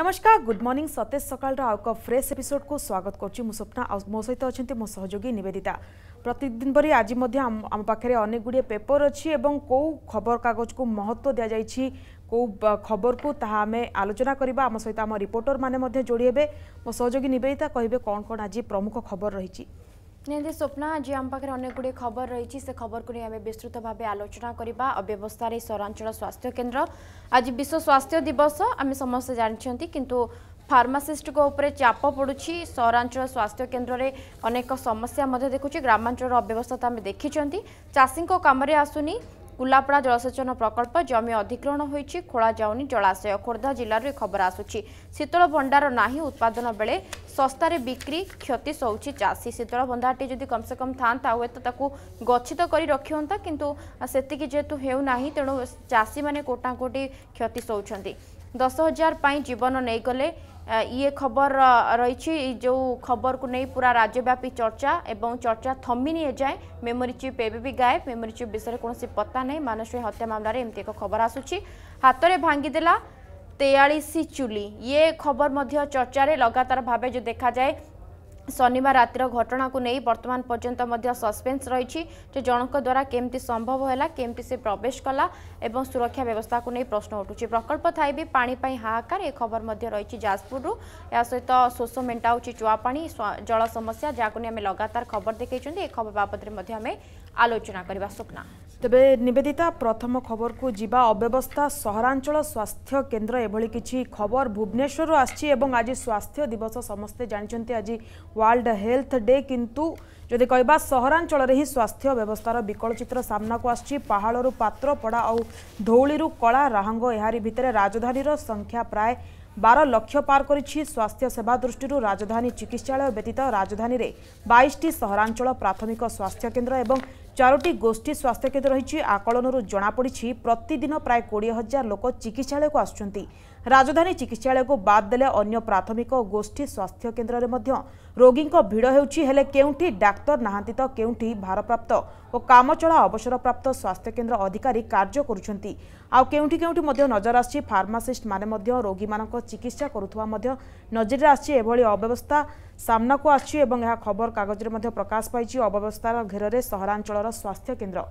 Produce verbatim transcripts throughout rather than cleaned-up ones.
नमस्कार good morning Satej सकाल एक फ्रेश एपिसोड को स्वागत करुच्ची मु स्वप्ना मो सहित अच्छा मो सहयोगी निवेदिता प्रतिदिन परी आज आम पाखे अनेक गुड़िए पेपर अच्छी कौ खबर कागज को महत्व दि जाइए कौ खबर को आम आलोचना करवा आम सहित आम रिपोर्टर मैंने जोड़ी हे मो सहयोगी निवेदिता कहे कौन कौन आज प्रमुख खबर रही निहती स्वप्ना आज आम पाखे अनेक गुड़े खबर रही से खबर को नहीं आम विस्तृत भाव आलोचना करवा अव्यवस्था सहरांचल स्वास्थ्य केन्द्र आज विश्व स्वास्थ्य दिवस आम समस्त जानते किंतु फार्मासिस्ट को ऊपर चाप पड़ुछि सहरांचल स्वास्थ्य केन्द्र में अनेक समस्या देखुची ग्रामांचल अव्यवस्था आम देखी चाषी काम आसुनी कुलापड़ा जलसेचन प्रकल्प जमी अधिग्रहण होइछि खोला जाउनी जलाशय खोर्धा जिल्लार खबर आसुछि शीतल भंडार नाही उत्पादन बेले सस्तारे बिक्री क्षति सौछि चाषी शीतल भंडारटी जदि कम से कम था हुए तो ताकू गच्छित करी रखियंता किंतु सेतिकी जेतु हेउ नाही तेणु चाषी माने कोटा कोटी क्षति सौछंती दस हजार पाई जीवन नहीं गले ये खबर रही जो खबर को नहीं पूरा राज्यव्यापी चर्चा एवं चर्चा थमिनी जाए मेमोरी चिप एवं भी गायब मेमोरी चिप विषय कौन पता नहीं मानसी हत्या मामलें एमती एक खबर आसूची हाथ में भांगीदेला तेयालीस चुली ये खबर मध्य चर्चा रे लगातार भाव जो देखा जाए शनिवार रातिर घटना को नहीं वर्तमान पर्यंत मध्य सस्पेंस रही जनक द्वारा केमती संभव है केमती से प्रवेश कला एवं सुरक्षा व्यवस्था को नहीं प्रश्न उठुची प्रकल्प थाई भी पानी पाई हाहाकार ये खबर मध्य रही जाजपुर या सहित शोष मेटाऊँच चुआपाणी जल समस्या जहाँ आम लगातार खबर देखते खबर बाबद आम आलोचना करवा स्वप्ना तेबे निवेदिता प्रथम खबर को जीवा अव्यवस्था सहरांचल स्वास्थ्य केन्द्र एभली किछि खबर भुवनेश्वर आछि एवं आज स्वास्थ्य दिवस समस्ते जानते आज वर्ल्ड हेल्थ डे किंतु जदि कहबा सहरांचल ही स्वास्थ्य व्यवस्थार विकल चित्र सामना को आछि पहाड़ू पात्रपड़ा और धौलीरू कला राहंग एहारी भितरे राजधानी संख्या प्राय बारह लक्ष पार करिछि स्वास्थ्य सेवा दृष्टि राजधानी चिकित्सालय व्यतीत राजधानी रे बाईस टी सहरांचल प्राथमिक स्वास्थ्य केन्द्र एवं चारोटी गोष्ठी स्वास्थ्य केन्द्र रही आकलन जनापड़ी प्रतिदिन प्राय कोड़े हजार लोक चिकित्सालय को आसुचंती राजधानी चिकित्सालय को बाद देले अन्य प्राथमिक गोष्ठी स्वास्थ्य केन्द्र में रोगी भिड़ हेले केउठी डाक्तर नाहांती तो केउठी भारप्राप्त और कामचला अवसर प्राप्त स्वास्थ्य केन्द्र अधिकारी कार्य करुछंती आउ केउठी केउठी मध्य नजर आछि फार्मासिस्ट माने मध्य रोगी मानक चिकित्सा करुथुवा मध्य नजर आछि एभली अव्यवस्था सामना को आछि एवं यह खबर कागज रे मध्य प्रकाश पाइछि अव्यवस्थार घेर सहरांचल स्वास्थ्य केन्द्र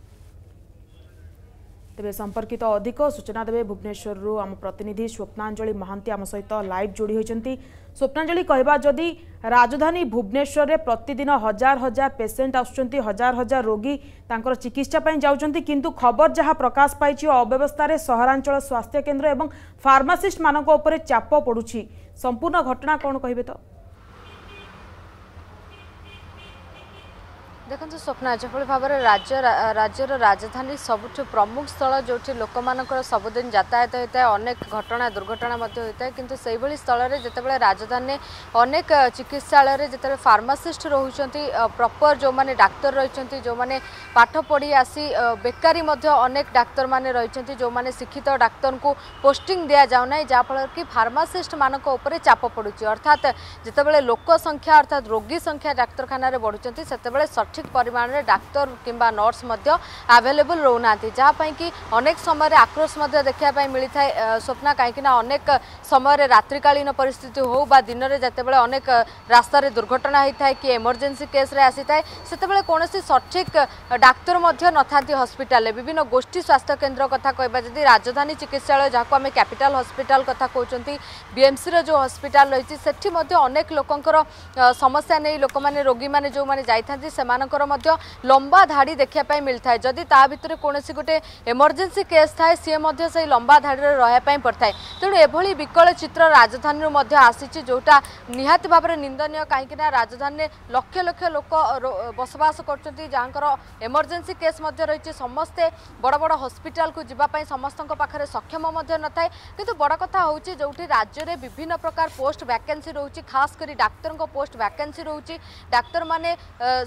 तेरे संपर्कित तो अधिक सूचना देवे भुवनेश्वर आम प्रतिनिधि स्वप्नांजलि महांती आम सहित लाइव जोड़ी होती स्वप्नांजलि कहवा जदि राजधानी भुवनेश्वर रे प्रतिदिन हजार हजार पेसेंट आसुचंती हजार हजार रोगी तांकर चिकित्सा पई जाउचंती किंतु खबर जहाँ प्रकाश पाइछि अव्यवस्था रे सहरांचल स्वास्थ्य केन्द्र एवं फार्मासिस्ट मानक उपरे चाप पड़ुछि संपूर्ण घटना कौन कहबे तो देखो स्वप्ना जो भाव में राज्य राज्यर राजधानी सबुठ प्रमुख स्थल जो लोक मानकर सबुदिन यातायात होता है अनेक घटना दुर्घटना होता है किंतु से भली स्थल में जितेबाला राजधानी अनेक चिकित्सालय जिते फार्मासिस्ट रोचंती प्रॉपर जो माने डाक्तर रही जो माने पाठ पढ़ी आसी बेकारी अनेक डाक्तर माने रही जो माने शिक्षित डाक्तर को पोस्टिंग दि जाऊना जहाँफल कि फार्मासिस्ट मानक ऊपर चाप पड़ुची अर्थात जितेबाला लोक संख्या अर्थात रोगी संख्या डाक्तखाना बढ़ुंट से ठीक परिमाण में डाक्तर किंबा नर्स आवेलेबल रोना जहाँपाई कि अनेक समय आक्रोश देखा मिलता है स्वप्ना कहीं अनेक समय रात्रिकालीन परिस्थिति हो बा दिन में जितेबाला अनेक रास्ता दुर्घटना होता है कि इमरजेंसी केस रे आसी थाए से कौन सठिक डाक्तर न हस्पिटाल विभिन्न गोष्ठी स्वास्थ्य केन्द्र कथा कहबा जदि राजधानी चिकित्सालय जहाँ आम कैपिटल हस्पिटाल कथा कहते बीएमसी जो हस्पिटाल रही से अनेक लोकंकर समस्या नहीं लोक मैंने रोगी मैंने जो मैंने जाइथांती से लंबा धाड़ी देखा मिलता है जदि ता भितर कौन गोटे इमरजेंसी केस थाए सी से लंबा धाड़ी रहा पड़ता है तेणु एभली विकल चित्र राजधानी आसी जोटा निहाती भाव में निंदनीय कहीं राजधानी लक्ष लक्ष लोक बसवास कर जहाँ इमरजेंसी केस रही समस्ते बड़ बड़ हस्पिटाल को जीवाई समस्त पाखे सक्षम न थाए किंतु बड़ कथा हूँ जो राज्य में विभिन्न प्रकार पोस्ट वैकेंसी रोचे खास कर डाक्तर पोस्ट वैकेंसी रोचे डाक्तर माने शिक्षित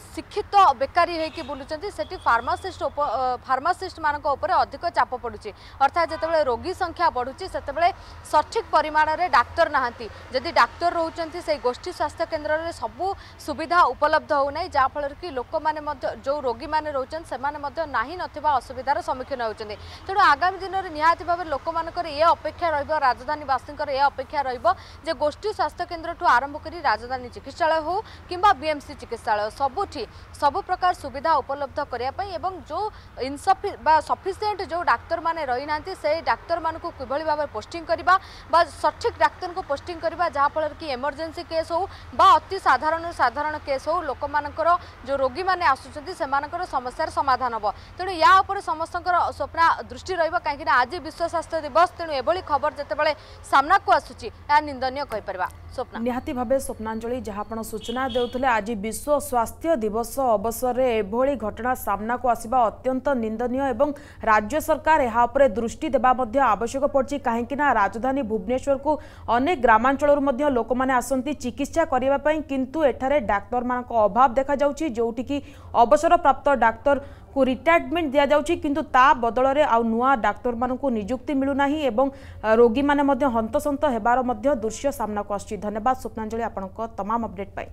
अशिक्षित बेकारी होइकि बुलुचंती सेठी फार्मासिस्ट फार्मासिस्ट मानक ऊपर अधिक चाप पड़ुची अर्थात जितेबाला रोगी संख्या बढ़ुची सेतेबाला सठिक परिमाण में डाक्तर नहांती जदि डाक्तर रोचंती से गोष्ठी स्वास्थ्य केन्द्र में सबू सुविधा उपलब्ध होना जहाँफल कि लोक मैंने जो रोगी मैंने रोचन से नहीं नथिबा असुविधार सम्मुखीन होचंती तेणु आगामी दिन में निहाती भाव लोक मानकर ये अपेक्षा रहिबो राजधानीवासी ये अपेक्षा रहिबो जे गोष्ठी स्वास्थ्य केन्द्र ठू आरंभ करी राजधानी चिकित्सालय हो किंबा बीएमसी चिकित्सालय सबुठी सबु प्रकार सुविधा उपलब्ध करने एवं जो इनसफि सफिसीयंट जो डाक्तर माने रही नांती से डाक्तर मान को किभली भाव पोस्टिंग करबा बा सठिक डाक्तर को पोस्टिंग करबा जहाँ फल कि इमरजेंसी केस हो बा अति साधारण साधारण केस हो लोक मानकर जो रोगी माने आसुचंती सेमानकर समस्यार समाधान हो तेणु या ऊपर समस्तकर स्वप्न दृष्टि रहिबो काहेकि आज विश्व स्वास्थ्य दिवस तेणु एभली खबर जेतेबेले सामना को आसुची या निंदनीय कहि परबा स्वप्न निहाती भावे स्वप्नांजलि जहाँ आपण सूचना देउथले आज विश्व स्वास्थ्य दिवस अवसर में एभली घटना सामना को आसिबा अत्यंत निंदनीय एवं राज्य सरकार यहाँ उपरे दृष्टि देबा मध्य आवश्यक पड़छि काहेकि ना राजधानी भुवनेश्वर को अनेक ग्रामांचल मध्य लोक माने आसंती चिकित्सा करिबा पई किंतु एठारे डाक्तर मानक अभाव देखा जाउछि जोठी कि अवसर प्राप्त डाक्तर को रिटायरमेंट दिया जाउछि किंतु ता बदल रे आ नुआ डाक्तर मानकु नियुक्ति मिलु नाही एवं रोगी माने मध्य हंतसंत हेबार मध्य दृश्य सामना को आछि। धन्यवाद स्वप्नांजलि आपनक तमाम अपडेट पाई।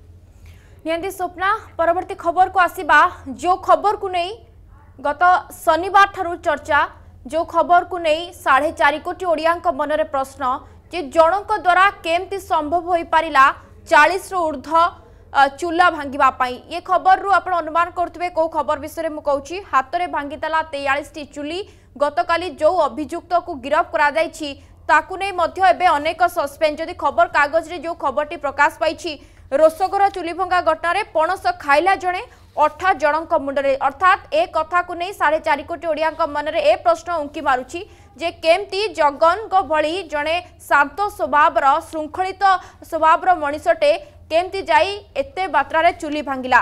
नियंती स्वप्ना परवर्ती खबर को आसीबा जो खबर को नहीं गत शनिवार ठारू चर्चा जो खबर को नहीं साढ़े चार कोटी ओडियांक मनरे प्रश्न जे जनक द्वारा केमती संभव हो पारिला चालीस रु ऊर्ध्व चूला भांगिबा पाई ये खबर रु आपण अनुमान करथबे को खबर विषय में कहूची हाथ रे भांगितला तेयालीस टी चूली गतकाली जो अभियुक्त को गिरफ्त करा जायछि ताकु नै मध्य एबे अनेक सस्पेंस जदि खबर कागज रे जो खबरटी प्रकाश पाइछि रोसगर चूली भंगा घटना पणस खाइला जणे अठा जनक मुंडरे अर्थात ए कथा को नहीं साढ़े चार कोटी ओडियांक मनरे ए प्रश्न उंकी मारुछि जे केमती जगन को भली जणे शांत स्वभावर श्रृंखलित स्वभावर मनिषटे केमती जाई एते मात्रा चूली भांगिला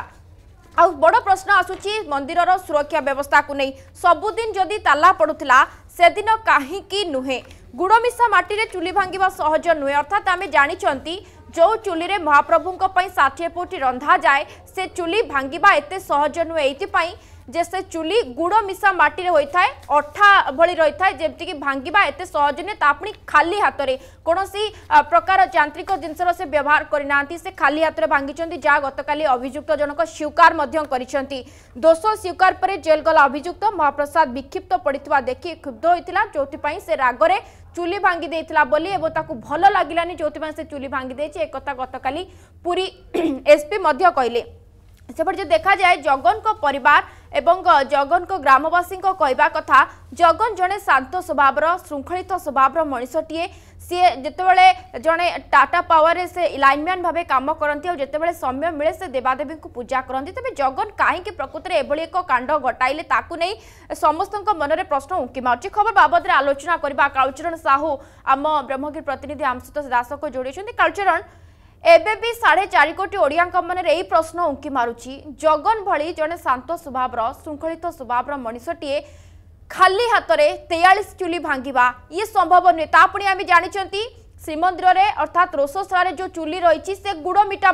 आ बड़ प्रश्न आसुची मंदिरर सुरक्षा व्यवस्था को नहीं सबुदिन जदि ताला पड़ुथिला सेदिन काहींकी नुहे गुड़मिशा माटी रे चूली भांगिबा सहज नुहे अर्थात आमे जानिचंती जो चूली रे महाप्रभु षाठिए पोटी रंधा जाए से चूली भांगिबा एते सहज नुहे एइतिपाई जे से चूली गुड़ मिशा माटी रे होई थाए अठा भली रही थाए जेमति कि भांगिबा एते सहज ने तापणी खाली हाथ रे कोनोसी प्रकार यांत्रिक जिनसर से व्यवहार करिनांती से खाली हाथ रे भांगिचंती जा गतकाली अभियुक्त जनक स्वीकार मध्य करिसंती दोष स्वीकार परे जेल गला अभियुक्त महाप्रसाद विक्षिप्त पड़ितवा देखि क्षुब्ध होइतिला जोति पई से रागरे चूली भांगी देइतिला बोली एवं ताकू भल लागिलानी जोति पई से चूली भांगी देछि एक कथा गतकाली पूरी एसपी मध्य कहले सेपट जो देखा जाए जगन को परिवार एवं जगन को ग्रामवासी को कहवा कथा जगन जड़े शांत स्वभाव श्रृंखलित स्वभाव मनिषटीए सी जितेबाला जड़े टाटा पावर से लाइनमैन भाव काम करती और जितेबाला समय मिले से देवादेवी को पूजा करती तेज जगन कहीं प्रकृत में एभली एक कांड घटाइले ताकू नहीं समस्त मन में प्रश्न उंकी मार्च खबर बाबद आलोचना करवा कालचरण साहू आम ब्रह्मगिरी प्रतिनिधि आमसुतोष दास को जोड़ी कालचरण एबे भी साढ़े चार कोटी ओडियांक मन यही प्रश्न उंकी मारुची जगन भली जड़े शांत स्वभाव श्रृंखलित स्वभाव मनिषटीए खाली हाथ में तेयालीस चूली भांगिबा ये संभव नुहे तापुणी आम जानी श्रीमंदिर रे अर्थात रोषशाला जो चूली रही से गुड़ मिठा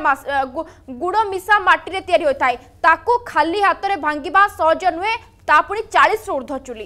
गुड़ मिशा माटी रे तैयारी होता है ताकू खाली हाथ में भांगिबा सहज नुहे तापुणी चालीस रु ऊर्ध्व चूली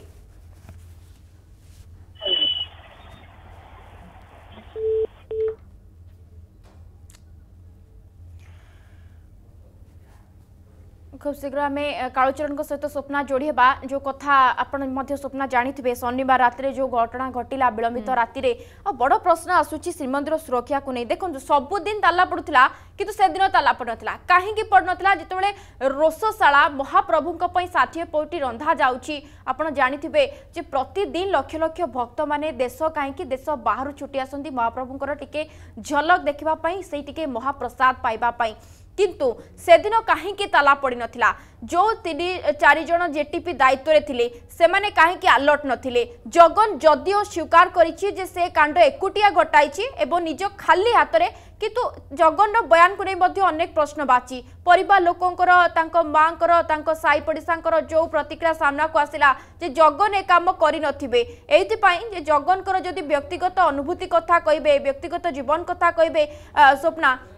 खूब शीघ्र आम कालचरण सहित स्वप्ना जोड़ी बा जो कथा आपण स्वप्ना जानी शनिवार रात जो घटना घटिला विलंबित राति बड़ प्रश्न आसूची श्रीमंदिर सुरक्षा को नहीं देखो सबुदिन ताला पड़ुला किंतु से दिन ताला पड़ नाला कहीं पड़ नाला जितेबाला रोषशाला महाप्रभु षाठिए पोटी रंधा जाऊँगी आपड़ जानिथे जे प्रतिदिन लक्ष लक्ष भक्त माने देश कहीं देश बाहर छुटी आसती महाप्रभुंर टिके झलक देखापी से टिके महाप्रसाद पाइबापी किंतु से दिन कहीं ताला पड़ी नथिला जो तीन चार जन जेटीपी दायित्व रे थिले से माने कहीं अलर्ट नथिले जगन जदिओ स्वीकार करिछि जे से कांड एकुटिया घटाइछि एवं निज खाली हाथ रे किंतु जगन बयान को नहीं मध्य अनेक प्रश्न बाची परिवार लोकंकर तांको मांकर तांको साई पड़िसांकर जो प्रतिक्रिया सामना को आसिला जे जगन ए काम करि नथिबे एथि पई जे जगनकर जदि व्यक्तिगत अनुभूति कथा कहबे व्यक्तिगत जीवन कथा कहबे स्वप्ना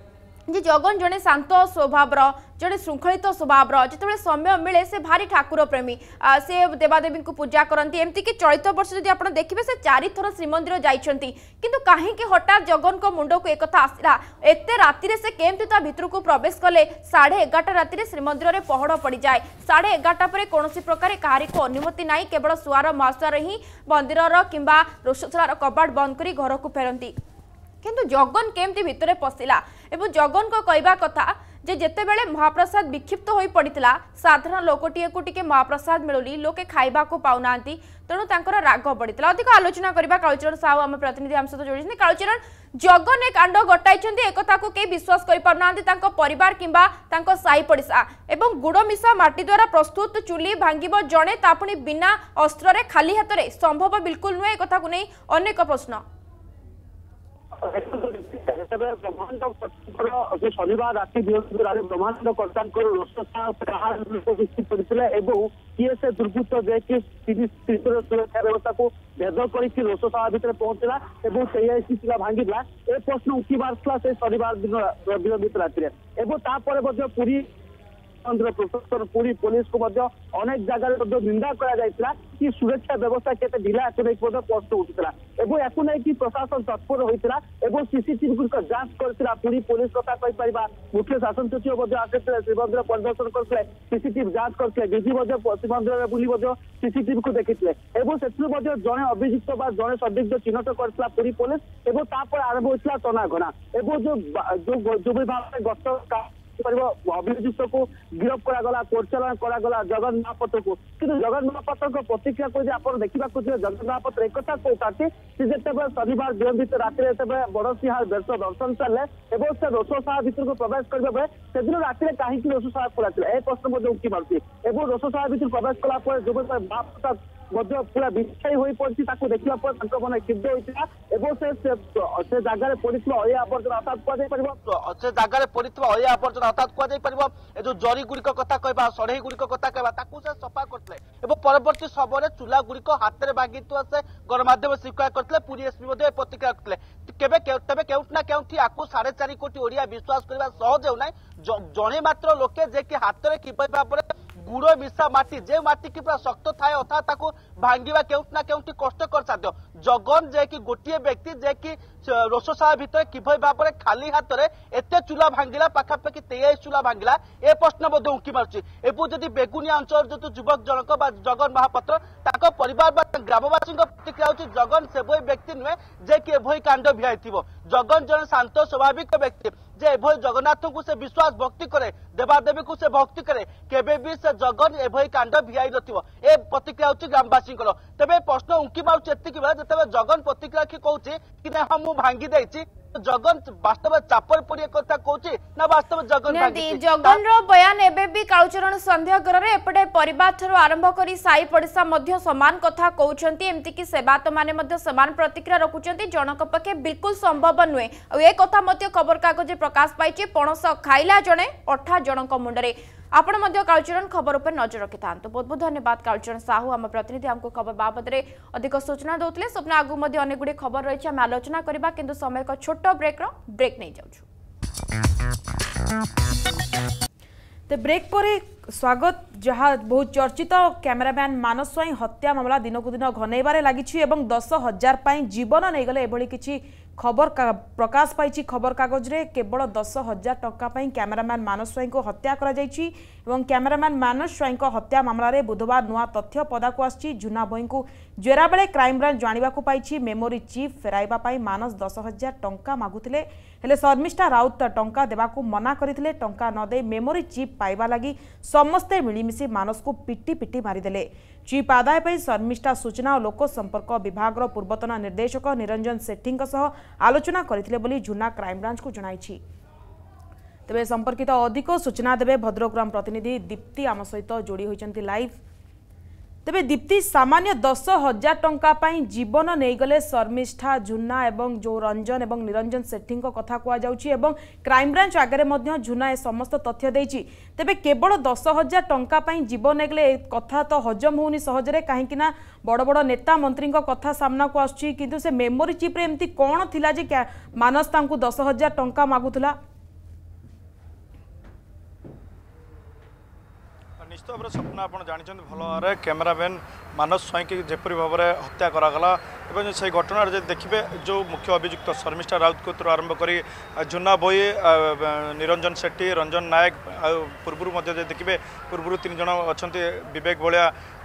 जे जगन जड़े शांत स्वभाव जड़े श्रृंखलित स्वभाव जो समय मिले से भारी ठाकुर प्रेमी से देवादेवी को पूजा करती एमती कि चलित वर्ष जब आप देखिए से चारि थर श्रीमंदिर जाइछंती किंतु कहीं हठात जगन को मुंड को एक आसला एत राति से केमती ता भितर को प्रवेश कले साढ़े एगारटा राति श्रीमंदिर में पहड़ पड़ जाए साढ़े एगारटा पर कौन प्रकार कहारी को अनुमति ना केवल सुआर महाशुआर ही मंदिर किंबा रोषशालार कबाट बंद कर घर को फेरती किंतु जगन केमती भितर पशिला एवं जगन को कहवा कथा जे जेतेबेले महाप्रसाद विक्षिप्त हो पड़ता साधारण लोकटीए को टिके महाप्रसाद मिलुली लोके खाइबा को पाउना तेणु तांकर राग बढ़ीला अधिक आलोचना करबा कालचरण साहू आम प्रतिनिधि आम सहित जोड़ी कालचरण जगन ए कांड घटाई एक को विश्वास कर पारना परिवार किंबा तांको साई पड़िसा एवं गुड़ मिशा माटी द्वारा प्रस्तुत चुली भांगिब जड़े तापुणी बिना अस्त्र खाली हाथ में संभव बिल्कुल नुहे एक को नहीं अनेक प्रश्न जो शनिवार राति ब्रह्मांड कर्ता किए से दुर्बृत्त जाकि सुरक्षा व्यवस्था को भेद कर रोषशाला भितर पहुंचला शिला भांगिला ए प्रश्न उठी बार से शनिवार दिन विलंबित राति पुरी मंदिर प्रशासन पुरी पुलिस को अनेक जगह निंदा करा कि सुरक्षा व्यवस्था केते ढिला प्रश्न उठा एवं या नहीं प्रशासन तत्पर होता सीसीटीवी गुड़िक जांच करथिला पुरी पुलिस कथा कहि परिबा मुख्य शासन सचिव आसिले श्रीमंदिर परिदर्शन करते सीसीटीवी जांच करते डीजी श्रीमंदिर बुली सीसीटीवी को देखी जड़े अभियुक्त जड़े संदिग्ध चिन्हट करथिला पुरी पुलिस एवं आरंभ होता तनाघना एवं जो जो विभाग गत अभियुक्त को गिरफ्त करागला परिचालन करागला जगन महापात्र को किंतु जगन महापात्र प्रतिक्रिया को आप देखा जगन महापात्र एक कहते जिते शनिवार विलंबित राति बड़ सिंहार बेश दर्शन चले से रोषशाला भितर को प्रवेश करने से दिन राति कहीं रोषशाला खोला यह प्रश्न उठी पार्टी रोषशाला भितर प्रवेश कला जो महाप्रसाद पूरा विषय हो पड़ी देखा मन क्षुब्ध होता से जगह पड़ी अलिया आवर्जना अर्थात कह से जगह पड़ी अलिया आवर्जना अर्थात कह जो जरी गुड़िक कथा कहवा सढ़ई गुड़िक कथा कहवा से सफा करते परवर्ती समय चूला गुड़िक हाथ में भांगी से गणमाध्यम स्वीकार करते पुरी एसपी प्रतिक्रिया करते तेज केउठना केउठी आपको साढ़े चार कोटी ओडिया विश्वास करने सहज होना जड़े मात्र लोके जे कि हाथ में किपर भाव गुड़ मिशा माटी जे माटी की पूरा शक्त थाए अर्थात भांगा केउठना केउठी कष्टकर साध्य जगन जे कि गोटे व्यक्ति जे कि रोषशाला भितर किभली भाव में खाली हाथ में एत चूला भांगिला पाखापाखि तेईस चूला भांगिला ए प्रश्न उंकी मार्ची एवं जदि बेगुनिया अंचल जो युवक जनक जगन महापात्र ताको परिवार ग्रामवासी प्रतिक्रिया होची जगन से व्यक्ति नुहे जे कि एभली कांड भियाई जगन जन शांत स्वाभाविक व्यक्ति जे एभली जगन्नाथ को से विश्वास भक्ति करे देवादेवी को से भक्ति करे केबे भी से जगन एभली कांड भियाई नथिबो ए प्रतिक्रिया होची ग्रामवासी तेबे प्रश्न उंकी मार्ची एतिकी बेले जते जगन प्रतिक्रिया कि कहूची कि ना हम भांगी देछि जगन वास्तव चापर पड़ी कथा कहूची ना वास्तव जगन जगन रो बयान एबे भी कालचरण संदेह करे एपटे परिवार ठरो आरंभ करी साई पड़िसा मध्य समान कथा कहउछंती एमती कि सेवात माने मध्य समान प्रतिक्रिया रखुछंती जनक पके बिल्कुल संभव नुहे आ ए कथा मध्य खबर कागज प्रकाश पाइछि पणस खाइला जणे अठा जनक मुंडरे आपण मध्य कालचरण खबर उपर नजर रखि थांतो बहुत बहुत धन्यवाद कालचरण साहू आम प्रतिनिधि हमको खबर बाबद रे अधिक सूचना दउतले स्वप्न आगु मध्य अनेक गुडी खबर रहिछि हम आलोचना करबा किंतु समय को छोटो ब्रेक रो ब्रेक नहीं जाउछु ते ब्रेक पर स्वागत जहाँ बहुत चर्चित कैमरामैन मानस स्वाई हत्या मामला दिन को दिन घनैबारे लागिछि एवं दस हजार जीवन नहीं गले एभली किछि खबर प्रकाश पाई खबर कागज रे केवल दस हजार टंका कैमरामैन मानस स्वाई को हत्या करा जायछि एवं कैमरामैन मानस स्वाई को हत्या मामला रे बुधवार नुआ तथ्य पदा को आछि जुना भई को जेरा बेले क्राइम ब्रांच जानिबा को पाइछि मेमोरी चिप फेराइबा पाई मानस दस हजार टंका मागुथिले हेले शर्मिष्ठा राउत टंका देबा को मना करिथिले टंका न दे मेमोरी चिप पाइबा लागि समस्ते मिलिमिशि मानस को पिटी पिटी मारिदेले चिप आदाय पर शर्मिष्ठा सूचना और लोक संपर्क विभाग पूर्वतन निर्देशक निरंजन सेठी आलोचना करथिले बोली झुना क्राइम ब्रांच को जणाइछि तेबे संपर्कित अधिक सूचना देबे भद्रकग्राम प्रतिनिधि दीप्ति आम सहित जोड़ी होइचंती लाइव तेबे दीप्ति सामान्य दस हजार टंका पाई जीवन नहीं गले शर्मिष्ठा झुना एवं जो रंजन एवं निरंजन सेठी कथा कह जाउछि एवं क्राइम ब्रांच आगे मध्य झुना ए समस्त तथ्य देछि तेबे केवल दस हजार टंका पाई जीवन नहीं गले कथा तो हजम होनी सहजरे कहीं ना बड़ बड़ नेता मंत्री कथा सामना को आसुछि किंतु से मेमोरी चिप रे एमती कौन थिला जे मानस तांकु दस हजार टंका मागुथला निश्चित भाव में स्वप्न आप जानते भल भाव कैमेरामैन मानस स्वाई की जेपरी भाव में हत्या करागला एवं से घटना देखिए जो मुख्य अभियुक्त शर्मिष्ठा राउत को आरंभ कर जुना भोई निरंजन सेट्टी रंजन नायक पूर्व देखिए पूर्व तीन जन अच्छा विवेक भाया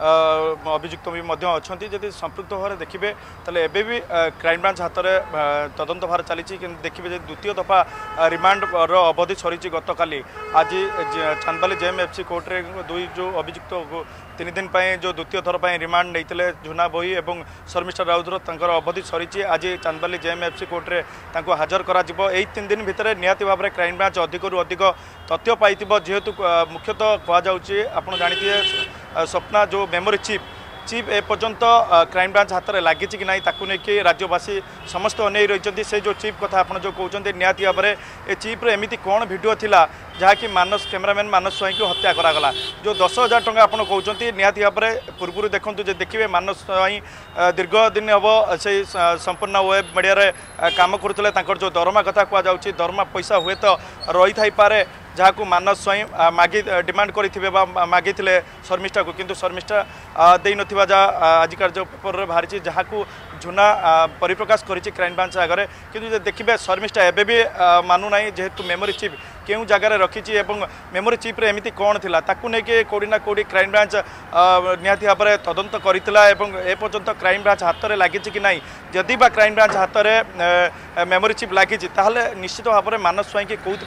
अभियुक्त भी अच्छा जब संपृक्त भाव में देखिए तेल एवं भी क्राइमब्रांच हाथ में तदंत भार चली देखिए द्वितीय दफा रिमांड अवधि सरी गत काली आज चांदबाली जेएमएफसी कोर्ट रे दुई जो अभियुक्त तीन दिन पर जो द्वितीय थर पर रिमांड नहीं झुना भोई और शर्मिष्ठा राउतर तंकर अवधि सरी आज चांदबाली जेएमएफसी कोर्ट रे तांको हाजर करा जिवो। एई तीन दिन भितर निहाती भाव में क्राइमब्रांच अधिक रु अधिक तथ्य पाई जेहेतु मुख्यतः कहुचे आप जानते स्वप्ना जो मेमोरी चिप चिप एपर्यंत क्राइमब्रांच हाथ में लगी कि ना ताकू नहीं राज्यवासी समस्त अनै रही से जो चिप कथा आप जो कहते निहाती भाव में ए चिप्र एमती कौन भिडियो थिला जहाँकि मानस कैमेरामैन मानस स्वाई को हत्या करागला जो दस हजार टंका आप कहते निहाती भाव में पूर्व देखूँ जो देखिए मानस स्वाई दीर्घ दिन हम से संपूर्ण वेब मीडिया काम करुले जो दरमा कथा कहुच्छी दरमा पैसा हुए तो रही थाई पारे जहाँ को मानस स्वाई मागी डिमांड करते मागी शर्मिष्ठा को किंतु शर्मिष्ठा दे नथिबा जहाँ आजिकार जो पेपर रे बाहरी जहाँ को झुना परिप्रकाश करी क्राइमब्रांच आगे किंतु देखिए शर्मिष्ठा एबे भी मानुना जेहेतु मेमोरी चिप क्यों जगार रखी एवं मेमोरी चिप्रे एमती कौन थी ताकू नहीं कौटी ना कौटी क्राइमब्रांच निहाती भाव में तदंत करता एपर्यंत क्राइमब्रांच हाथ में लगी कि ना जदि बा क्राइमब्रांच हाथ में मेमोरी चिप लगी निश्चित भाव में मानस स्वाई की कौन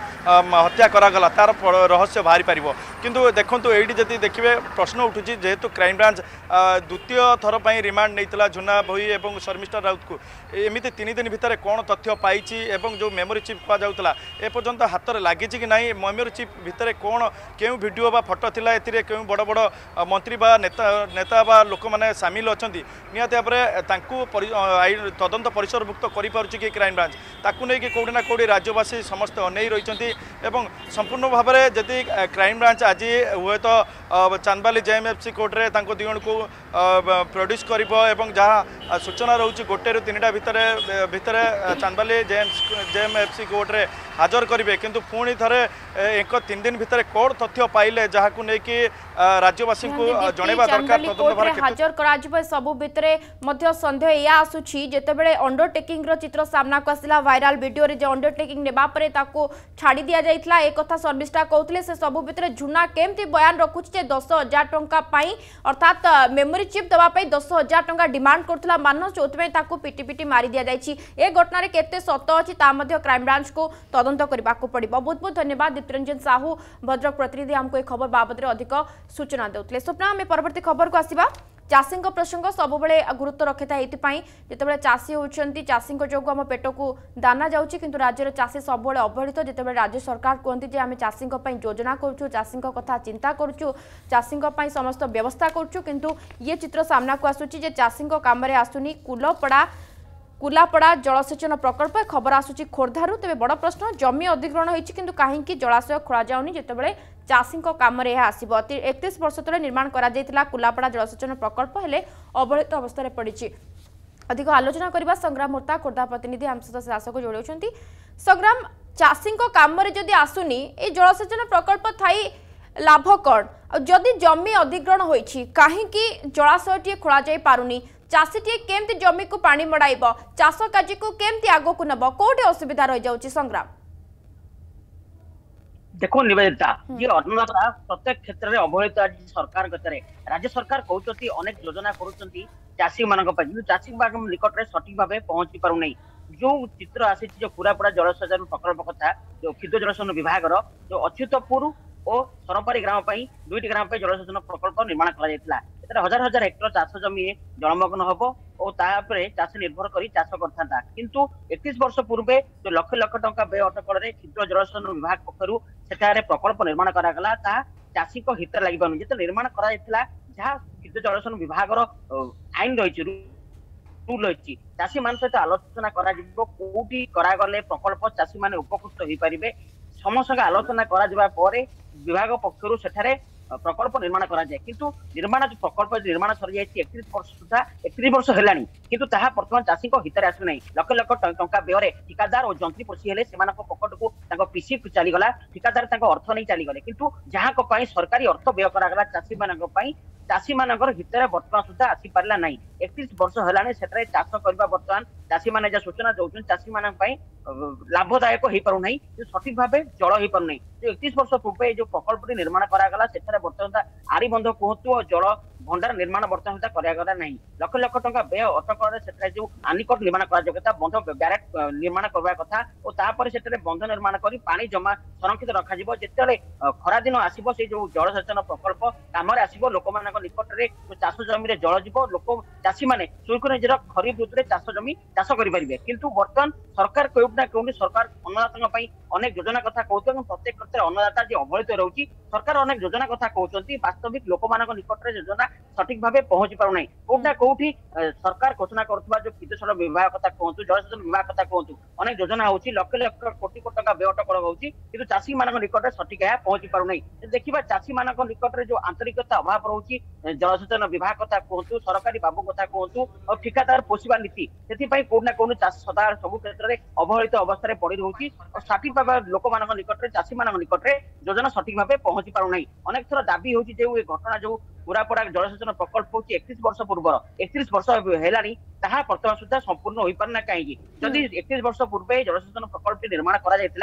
हत्या करागला तार रहस्य बाहरी पार किंतु देखूँ ये जब देखिए प्रश्न उठू जेहेतु क्राइमब्रांच द्वितीय थर पर रिमांड नहीं झुना भोई और शर्मिष्ठा राउत को एमती तीन दिन भितर कौन तथ्य पाई जो मेमोरी चिप कहुला एपर्यंत हाथ में लगी कि ना मेमोरी चिप भितर कौन क्यों वीडियो बा फोटो थिला एथिरे क्यों बड़ बड़ मंत्री बा नेता नेता बा लोक मैंने सामिल अच्छा निहाती भाव में तदंत परिसरभुक्त कर क्राइमब्रांच ताकू नहीं कौटी ना कौटी राज्यवासी समस्त अनै रही संपूर्ण भाव में जदि क्राइमब्रांच आज हुए तो चांदबाली जेएमएफसी कोर्ट रे तांको दिगण को प्रोड्यूस करिबो जहाँ सूचना रोचे गोटे रु तीन भितर भितर चांदबाली जेएमएफसी कोर्ट रे हाजर करेंगे किंतु पुणी थे एक तीन दिन भितर कौन तथ्य पाइले जहाँ को लेकिन राज्यवासी को जनवा दरकार हाजर करा सबु भितर सन्देह या आसुची जेतेबेले अंडरटेकिंग रो चित्र सामना को आसला वायरल वीडियो रे जे अंडरटेकिंग नेबा परे ताको छाड़ी दिया जाइतला एक कथा शर्मिष्ठा कहउतले से सबु भितर झुना केमती बयान रखुची जे दस हजार टंका पाई अर्थात मेमोरी चिप दवा पाई दस हजार टंका डिमांड करथला मानस जोतबे ताको पिटी पिटी मारी दिया जाइची ए घटना रे केते सत अछि ता मध्ये क्राइम ब्रांच को तदंत करबा को पड़िबो। बहुत बहुत धन्यवाद दीप्तरंजन साहू भद्रक प्रतिनिधि हमको एक खबर बाबद रे अधिक सूचना देउतले। स्वप्ना हमें परवर्ती खबर को आसीबा चाषी प्रसंग सब गुरुत्व रखी था ये जिते चाषी होती चाषी जो आम पेट को दाना जाऊँगी किंतु राज्य चाषी सब अवहेलित जिते राज्य सरकार कहते आम चाषी योजना करुँ चाषी कथा चिंता करुँ चाषी समस्त व्यवस्था करुँ किंतु ये चित्र सामना को आसूची चाषी कम आसुनी कुलपड़ा कुलापड़ा जलसेचन प्रकल्प खबर आसूची खोर्धारू तेज बड़ प्रश्न जमी अधिग्रहण होती किंतु कहीं जलाशय खोल जाऊनी जितेबाला चाषी कम आसो एकतीस वर्ष तले निर्माण करा कुलापड़ा जलसेचन प्रकल्प हेले अवहेलित अवस्था पड़ी। अधिक आलोचना करबा संग्राम मोर्ता खोर्धा प्रतिनिधि आम सहित शासक जोड़े संग्राम चाषी कम जदि आसुनी ए जलसेचन प्रकल्प थाई लाभ कौन जदि जमी अधिग्रहण होती कहीं जलाशय खोल जा पारुनी चाषी टी केमती जमी को पानी मड़ाइब चाष कार्य को केमती आगो को नब कोठी असुविधा रही जाउची संग्राम देखो निवेदिता ये अन्नदाता प्रत्येक क्षेत्र में अवहेलित आज सरकार गतरे राज्य सरकार कहते अनेक योजना करुँच चाषी मान चाषी निकट में सठिक भाव पहुंची पार नहीं जो चित्र आसी जो पूरापूरा जलसेचन प्रकल्प कथा जो क्षुद्र जलसेचन विभाग जो अच्युतपुर और सरपारी ग्राम दुईट ग्राम जलसेचन प्रकल्प निर्माण कर हजार हजार हेक्टर चाष जमी जलमग्न हम और चाषी निर्भर कर चाष करता किंतु एकतीस वर्ष पूर्वे जो लक्ष लक्ष टंका व्यय अटकल क्षुद्र जलसेचन विभाग पक्षर सेठारे प्रकल्प निर्माण करागला चाषी को हित लगे जो निर्माण करा जहाँ क्षुद्र जलसेचन विभाग आईन रही रूल रही चाषी मान सहित आलोचना कौटी करागले प्रकल्प चाषी मैंने उपकृत हो पारे समस्त आलोचना करा विभाग पक्षर सेठारे प्रकल्प निर्माण करा जाए किंतु निर्माण जो प्रकल्प निर्माण सरी जाए एकतीस वर्ष सुधा एकतीस वर्ष हेलानी किंतु ताहा वर्तमान चाषी हितरे आसु नहीं लक्ष लक्ष टंका व्यय ठिकादार और जंत्री पोषी हेले सेमानक पॉकेट को पीसी चली गला ठिकादार अर्थ नहीं चली गले किंतु जहां सरकारी अर्थ व्यय करागला चाषी मानक चाषी मानकर हितरे वर्तमान सुधा आसी पारला नहीं एकतीस वर्ष हेलानी सेतरे चाष करबा वर्तमान चाषी माने जे सूचना दउछन चाषी मानक पई लाभदायक हो पारु नहीं सठिक भाव जल हो पारु नहीं जो एकतीस वर्ष पूर्व जो प्रकल्प निर्माण करागला सेतरे वर्तमान आरी बंध कहतु और जल भंडार निर्माण वर्तमान सुधा करागला नहीं लक्ष लक्ष टंका व्यय अटकल सेतरे जो आनिकट निर्माण करा जगता बंध ब्यारेट निर्माण करबा कथा और तापर सेतरे बंध निर्माण करी पानी जमा संरक्षित रखा जिवो जेतेले खरा दिन आसीबो से जो जलसेचन प्रकल्प कामरे आसीबो लोक मानक निकट रे चाष जमी रे जल जिवो लोक चाषी माने सुख निजर खरीफ ऋतु रे चाष जमी चाष करि परिबे किंतु वर्तमान सरकार कोउना कोउनी सरकार अन्नदाता पई अनेक योजना कथा कहउछ प्रत्येक क्षेत्र अन्नदाता जे अवहेलित रहउची सरकार अनेक योजना कथा कहउछंती वास्तविक लोक मानक निकट रे योजना सठिक भाव पहुंची पारु नहीं कोउना कोउठी सरकार घोषणा करथबा जो विद्युत विभाग कथा कहउछु जलसेचन विभाग कथा कहउछु अनेक योजना होउची लक्ष लक्ष कोटी कोटी टका व्यय अटकल होउची किंतु चाषी मानक निकट रे सठिक है पहुंची पारु नहीं देखिबा चाषी मानक निकट रे जो आंतरिकता अभाव रहउची जलसेचन विभाग कथा कहतु सरकारी बाबू कथा कहतु और ठिकादार पोषिबा नीति से कोना कौन चाष सदा सब क्षेत्र में अवहेलित अवस्था पड़ी रही और सठिक भाव लोक मान निकट चाषी मान निकट योजना सठिक भाव पहुंची पारना अनेक थर दाबी होची जो घटना जो पूरापड़ा जलसेचन प्रकल्प हूँ एकतीस वर्ष पूर्व एकतीस वर्ष है वर्तमान सुधा संपूर्ण हो पारना कहीं जदि एकतीस वर्ष पूर्व जलसेचन प्रकल्प निर्माण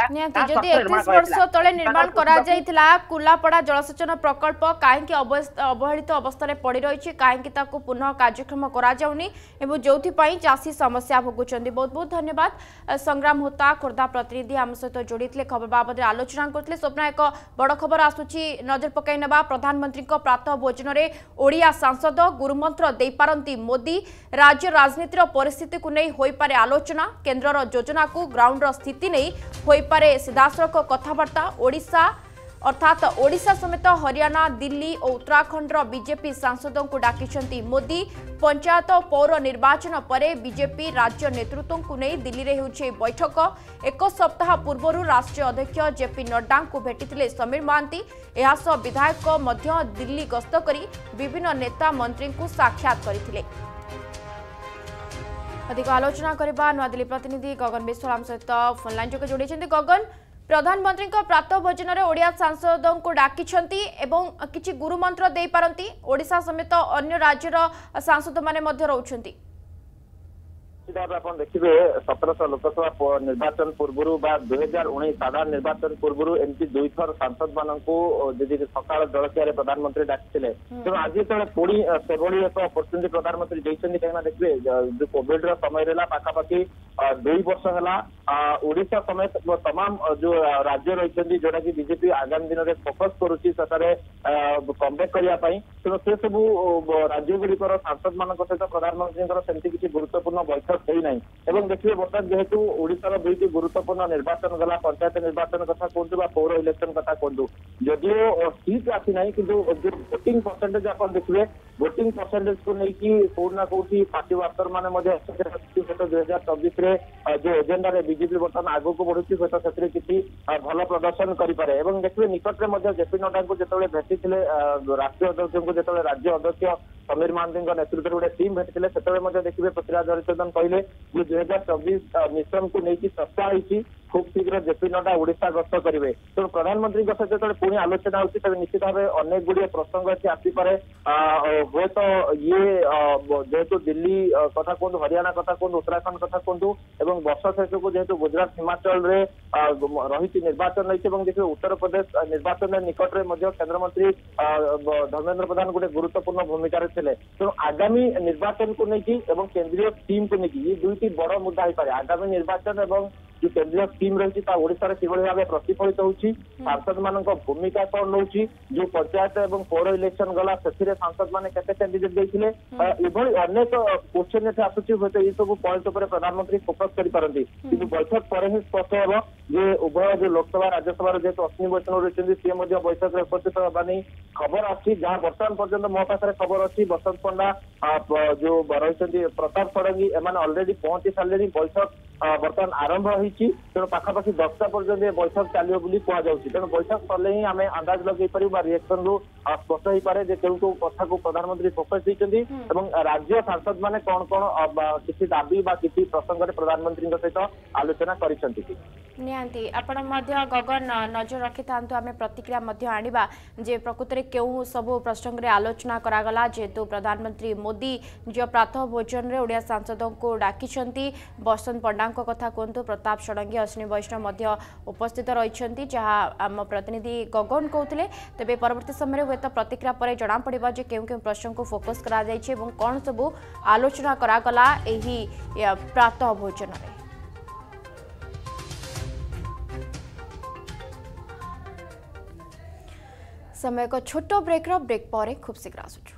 वर्ष तले निर्माण कुलापड़ा जलसेचन प्रकल्प कहीं अवहेलित अवस्था पड़ी रही कहीं पुनः कार्यक्रम कराउनी जो चाषी समस्या भोगुंट बहुत बहुत धन्यवाद संग्राम होता खोर्धा प्रतिनिधि आम सहित जोड़ी खबर बाबद आलोचना करते स्वप्ना एक बड़ खबर आसूची नजर पकई ना प्रधानमंत्री प्रातः भोजन ओडिया सांसद गुरुमंत्र दे पारंती मोदी राज्य राजनीतिर परिस्थिति को नहीं होई पारे आलोचना केंद्रर योजना को ग्राउंडर स्थिति नहीं होई पारे सीधासलख कथबार्ता ओडिशा अर्थात ओडिशा समेत हरियाणा दिल्ली और उत्तराखंड बीजेपी सांसदों को डाकिछंती मोदी पंचायत और पौर निर्वाचन पर बीजेपी राज्य नेतृत्व को नहीं दिल्ली रे होउछे बैठक एक सप्ताह पूर्व राष्ट्रीय अध्यक्ष जेपी नड्डा को भेटिथिले समीर महांती एहासह विधायक मध्य दिल्ली गस्त करी विभिन्न नेता मंत्री को साक्षात करथिले। अधिक आलोचना करबा नवादिल्ली प्रतिनिधि गगन विश्वाम सहित फोनलाइन जोगे जोड़ी गगन प्रधानमंत्री प्रातः भोजन में ओडिया सांसदों को डाकिछंती एवं किछि गुरु मंत्र दे पारंती ओडिशा समेत अन्य राज्यर सांसद माने मध्य रहउछंती देखिए सतरश लोकसभा निर्वाचन पूर्व दुई हजार उन्नीस साधारण निर्वाचन पूर्व एमती दुई थर सांसद मान सकाल जलखिया प्रधानमंत्री डाकी तेणु आज जो पुणी से एक अपरच्युनिटी प्रधानमंत्री देते कहीं देखिए जो कोविड समय रहा पाखापाखि दुई वर्ष है ओडिशा समेत तमाम जो राज्य रही जोटा कि बीजेपी आगामी दिन में फोकस करुच्ची कमबैक करने तेणु से सब राज्य गुड़िकर सांसद मान सहित प्रधानमंत्री सेमती किसी गुरुत्वपूर्ण बैठक एवं देखिए बर्तमान जेहेतु ओडिशार दुईटी गुरुत्वपूर्ण निर्वाचन गला पंचायत निर्वाचन कथा कहतु पौर इलेक्शन कथा कहतु जदिव सीट आसी ना कि भोटिंग परसेंटेज आप देखिए भोटिंग परसेंटेज को लेकिन कौटना कौटी पार्टी वर्कर मैंने दुई हजार चौबीस जो एजेंडा बीजेपी बर्तमान आग को बढ़ुची से किसी भल प्रदर्शन करें देखिए निकट में जेपी नड्डा को जो भेटी राष्ट्रीय अध्यक्ष को जो राज्य अध्यक्ष समीर महांती नेतृत्व गोटे टीम भेटी से देखिए पृथ्वीराज हरिचंदन कहले दुई हजार चौबीस मिशन को लेकिन चर्चा होती खूब शीघ्र जेपी नड्डा ओडिशा गस्त करेंगे तेणु प्रधानमंत्री सहित जो पुणी आलोचना होती तेज निश्चित भाव अनेक गुड़िए प्रसंग अच्छी आसपे हे तो ये जेहेतु दिल्ली कथा कहतु हरियाणा कथा कहतु उत्तराखंड कथा कहतु और वर्ष शेष को जेहेतु गुजरात हिमाचल रही निर्वाचन रही देखिए उत्तर प्रदेश निर्वाचन निकट में केन्द्रमंत्री धर्मेन्द्र प्रधान गोटे गुरुत्वपूर्ण भूमिका थे तेणु आगामी निर्वाचन को लेकिन केंद्रीय टीम को लेकिन ये दुईटी बड़ मुद्दा हो पारे आगामी निर्वाचन और जो केंद्रीय टीम रही ओडिशा कि भाव प्रतिफलित होती सांसद मान भूमिका कौन रही जो पंचायत और पौर इलेक्शन गला से सांसद मैंने केते कैंडिडेट देते अनेक क्वेश्चन ये आसूची हूँ ये सब पॉइंट पर प्रधानमंत्री फोकस करें कि बैठक पर ही स्पष्ट हम जे उभय जो लोकसभा राज्यसभा जेहतु अश्विनी वैष्णव रही सी बैठक में उपस्थित होगा नहीं खबर आसी जहाँ बर्तमान पर्यटन मो पाखे खबर अच्छी बसंत पंडा जो रही प्रताप षडंगी एम अलरेडी पहुंची सारे बैठक बर्तमान आरंभ होती तेणु पाखापाखि दसटा पर्यटन बैठक चलो कहुच्छी तेणु बैठक सले ही आम अंदाज लगे पार रिएक्शन रु स्पष्ट हो पारे क्यों क्यों कथा को प्रधानमंत्री फोकस देते राज्य सांसद मैंने कौन कौन किसी दाबी किसी प्रसंग में प्रधानमंत्री सहित आलोचना कर निहांती आपण मध्य गगन नजर रखि थांतु आमे प्रतिक्रिया मध्य आनिबा जे प्रकृत रे केउ सब प्रसंग रे आलोचना करागला जेतु प्रधानमंत्री मोदी जो प्रातः भोजन रे ओडिया सांसदों को डाकिछंती बसंत पंडांक कथा कोंतु प्रताप षडंगी अश्विनी वैष्णव मध्य उपस्थित रहिछंती जहा आम प्रतिनिधि गगन कहउतले तबे परवर्ती समय रे तो प्रतिक्रिया परे जणा पड़िबा जे केउ केउ प्रसंग को फोकस करा जायछि एवं कोन सब आलोचना करागला एही प्रातः भोजन रे। समय को छोटो ब्रेक ब्रेक पर खूब शीघ्र आसुच।